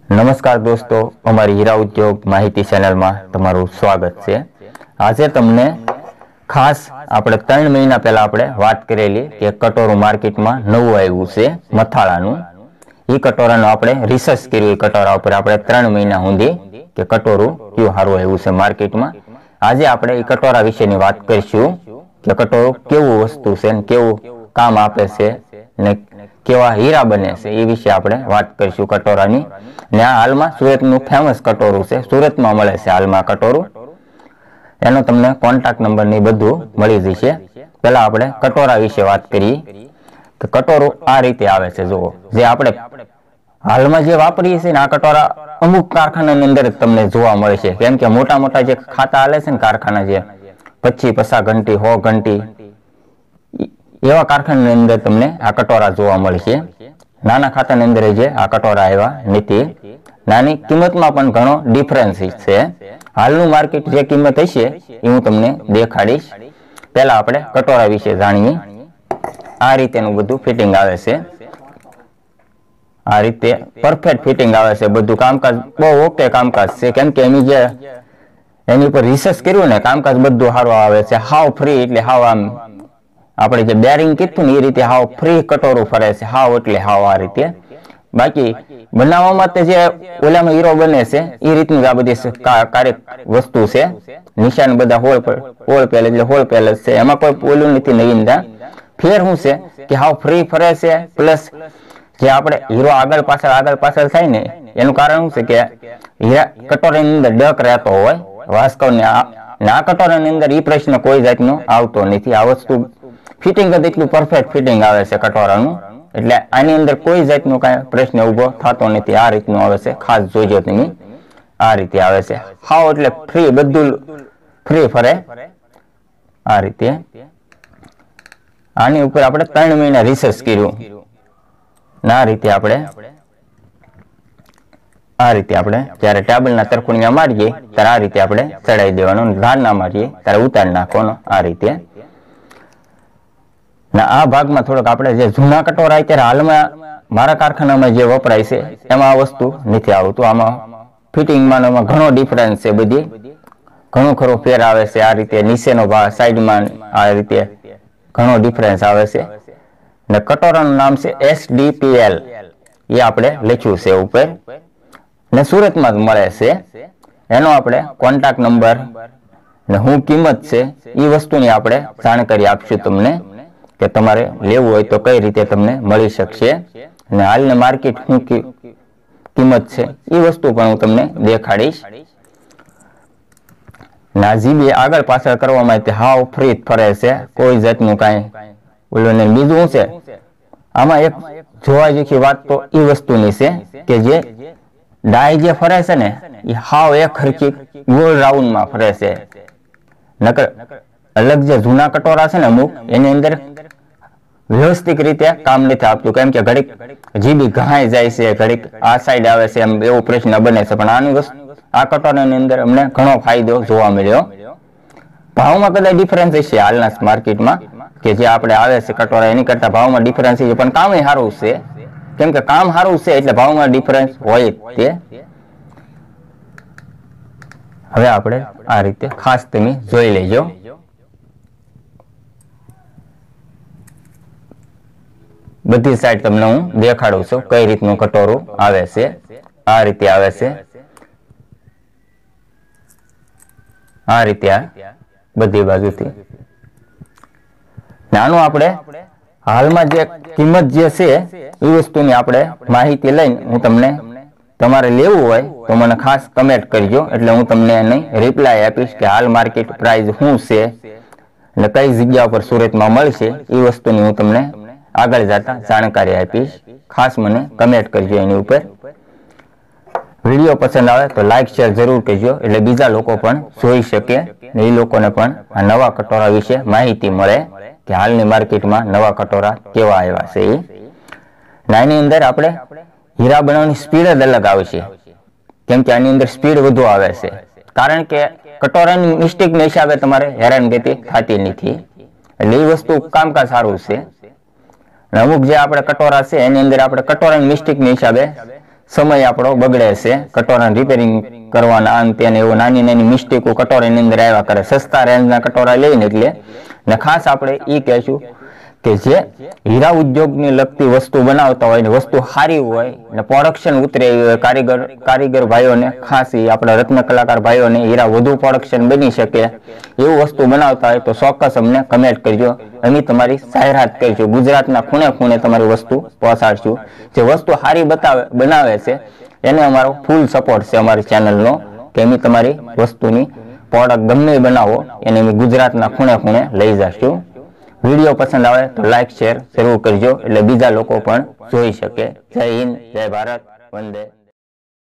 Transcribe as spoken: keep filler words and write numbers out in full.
નમસ્કાર દોસ્તો, અમારી હીરા ઉદ્યોગ માહિતી ચેનલમાં તમારું સ્વાગત છે। આજે તમને ખાસ આપણે ત્રણ મહિના પહેલા આપણે વાત કરેલી કે કટોરું માર્કેટમાં નવું આવ્યું છે મથાળાનું। એ કટોરાનો આપણે રિસર્ચ કર્યું, કટોરા ઉપર આપણે ત્રણ મહિના સુધી કે કટોરું કયું સારું આવ્યું છે માર્કેટમાં। આજે આપણે એ કટોરા વિશેની વાત કરીશું કે કટોરું કેવું વસ્તુ છે અને કેવું કામ આપે છે ને કેવા હીરા બને છે એ વિશે આપણે વાત કરીશું કટોરાની। ને આ હાલમાં સુરતનું ફેમસ કટોરું છે, સુરતમાં મળે છે હાલમાં કટોરું। એનો તમને કોન્ટેક્ટ નંબર ને બધું મળી જશે। પહેલા આપણે કટોરા વિશે વાત કરીએ કે કટોરું આ રીતે આવે છે। જુઓ, જે આપણે હાલમાં જે વાપરીએ છીએ ને આ કટોરા અમુક કારખાનાની અંદર તમને જોવા મળે છે, કેમ કે મોટા મોટા જે ખાતા હાલે છે ને કારખાના, જે પચીસ પચાસ ઘંટી સો ઘંટી એવા કારખાનાની અંદર તમને આ કટોરા જોવા મળશે। નાના ખાતાની અંદર જે આ કટોરા આવ્યા નથી। નાની કિંમતમાં પણ ઘણો ડિફરન્સ છે। હાલનું માર્કેટ જે કિંમત હશે એ હું તમને દેખાડીશ। પહેલા આપણે કટોરા વિશે જાણીએ। આ રીતેનું બધું ફિટિંગ આવે છે, આ રીતે પરફેક્ટ ફિટિંગ આવે છે। બધું કામકાજ બહુ ઓકે કામકાજ છે, કેમ કે એની જે એની ઉપર રિસર્ચ કર્યું ને કામકાજ બધું સારું આવે છે। હાવ ફ્રી, એટલે હાવ આમ આપણે જે બેરિંગ કીધું ને એ રીતે હાવ ફ્રી કટોરું ફરે છે, હાવ એટલે હાવ આ રીતે। બાકી બનાવવામાં તે જે ઓલામાં હીરો બને છે એ રીતનું આ બધી કાર્ય વસ્તુ છે। નિશાન બધા હોળ હોળ પહેલે એટલે હોળ પહેલે છે, એમાં કોઈ ઓલું નથી નવીનતા। ફેર શું છે કે હાવ ફ્રી ફરે છે, પ્લસ જે આપણે હીરો આગળ પાછળ આગળ પાછળ થાય ને એનું કારણ શું છે કે હીરા કટોરાની અંદર ડક રહેતો હોય વાસ્તવને આ કટોરાની અંદર એ પ્રશ્ન કોઈ જાતનો આવતો નથી। આ વસ્તુ ફિટિંગ જ એટલું પરફેક્ટ ફિટિંગ આવે છે કટોરાનું, એટલે આની અંદર કોઈ જાતનો કાંઈ પ્રશ્ન ઊભો થતો નથી। આ રીતનું આવે છે, ખાસ જોજો તમે। આ રીતે આવે છે, હાવ એટલે ફ્રી, બધું ફ્રી ફરે આ રીતે। આની ઉપર આપણે ત્રણ મહિના રિસર્ચ કર્યું ને આ રીતે આપણે આ રીતે આપણે જ્યારે ટેબલના તરફુણિયા મારીએ ત્યારે આ રીતે આપણે ચડાવી દેવાનું, ધાર ના મારીએ ત્યારે ઉતારી નાખવાનો આ રીતે। ના આ ભાગમાં થોડોક આપણે જે જૂના કટોરા અત્યારે હાલમાં મારા કારખાનામાં જે વપરાય છે એમાં આ વસ્તુ નથી આવતું। આમાં ફિટિંગમાં એમાં ઘણો ડિફરન્સ છે, બધી ઘણો ખરો ફેર આવે છે। આ રીતે નીચેનો ભાગ સાઈડમાં આ રીતે ઘણો ડિફરન્સ આવે છે। ને કટોરાનું નામ છે એસ ડી પી એલ, એ આપણે લખ્યું છે ઉપર, ને સુરતમાં જ મળે છે। એનો આપણે કોન્ટેક્ટ નંબર ને શું કિંમત છે એ વસ્તુની આપણે જાણકારી આપશું તમને કે તમારે લેવું હોય તો કઈ રીતે તમને મળી શકશે, અને હાલની માર્કેટ શું કિંમત છે એ વસ્તુ પણ હું તમને દેખાડીશ। ના જીબી આગળ પાછળ કરવામાં તે હાવ ફ્રી ફરે છે, કોઈ જાતનું કાંઈ ઓલું નહીં। બીજું શું છે આમાં એક જોવા જેવી વાત તો એ વસ્તુની છે કે જે ડાય જે ફરે છે ને એ હાવ એક હરખી ગોળ રાઉન્ડમાં ફરે છે। નકર અલગ જે જૂના કટોરા છે ને અમુક એની અંદર વ્યવસ્થિત રીતે કામ નથી આપતું, કેમ કે ઘડીક જીબી ઘાઈ જાય છે, ઘડીક આ સાઈડ આવે છે, એમ એવો પ્રશ્ન બને છે। પણ આની વસ્તુ આ કટોરાની અંદર અમને ઘણો ફાયદો જોવા મળ્યો। ભાવમાં કદાચ ડિફરન્સ હશે હાલના માર્કેટમાં કે જે આપણે આવે છે કટોરા એની કરતા ભાવમાં ડિફરન્સ છે, પણ કામ સારું છે, કેમ કે કામ સારું છે એટલે ભાવમાં ડિફરન્સ હોય જ તે। હવે આપણે આ રીતે ખાસ તમે જોઈ લેજો। બધી સાઈડ તમને હું દેખાડું છું કઈ રીતનું કટોરું આવે છે। આ રીતે આવે છે, આ રીતે આ બધી બાજુથી નાનું આપણે હાલમાં જે કિંમત જે છે એ વસ્તુની આપણે માહિતી લઈને હું તમને, તમારે લેવું હોય તો મને ખાસ કમેન્ટ કરજો, એટલે હું તમને એની રિપ્લાય આપીશ કે હાલ માર્કેટ પ્રાઇસ શું છે અને કઈ જગ્યા પર સુરતમાં મળશે એ વસ્તુની હું તમને આગળ જતા જાણકારી આપીશ। ખાસ મને કમેન્ટ કરજો એની ઉપર। વિડીયો પસંદ આવે તો લાઈક શેર જરૂર કરજો, એટલે બીજા લોકો પણ જોઈ શકે ને એ લોકોને પણ આ નવા કટોરા વિશે માહિતી મળે કે હાલની માર્કેટમાં નવા કટોરા કેવા આવ્યા છે એ। આની અંદર આપણે હીરા બનાવવાની સ્પીડ જ અલગ આવશે, કેમ કે આની અંદર સ્પીડ વધુ આવે છે, કારણ કે કટોરાની મિસ્ટેકના હિસાબે તમારે હેરાનગતિ થતી નથી, એટલે એ વસ્તુ કામકાજ સારું છે। અમુક જે આપણે કટોરા છે એની અંદર આપણે કટોરાની મિસ્ટેકના હિસાબે સમય આપણો બગડે છે કટોરાને રિપેરિંગ કરવાના અંતે અને એવો નાની નાની મિસ્ટેકો કટોરાની અંદર આવ્યા કરે સસ્તા રેન્જના કટોરા લઈને એટલે ને ખાસ આપણે એ કહેશું કે જે હીરા ઉદ્યોગને લગતી વસ્તુ બનાવતા હોય ને વસ્તુ સારી હોય ને પ્રોડક્શન ઉતરે એવી હોય કારીગર કારીગર ભાઈઓને ખાસ એ આપણા રત્ન કલાકાર ભાઈઓને હીરા વધુ પ્રોડક્શન બની શકે એવું વસ્તુ બનાવતા હોય તો ચોક્કસ અમને કમેન્ટ કરજો અમે તમારી જાહેરાત કરીશું ગુજરાતના ખૂણે ખૂણે તમારી વસ્તુ પહોંચાડશું જે વસ્તુ સારી બતાવે બનાવે છે એને અમારો ફૂલ સપોર્ટ છે અમારી ચેનલનો કે અમે તમારી વસ્તુની પ્રોડક્ટ ગમે બનાવો એને અમે ગુજરાતના ખૂણે ખૂણે લઈ જશું વિડીયો પસંદ આવે તો લાઈક શેર જરૂર કરજો એટલે બીજા લોકો પણ જોઈ શકે જય હિન્દ જય ભારત વંદે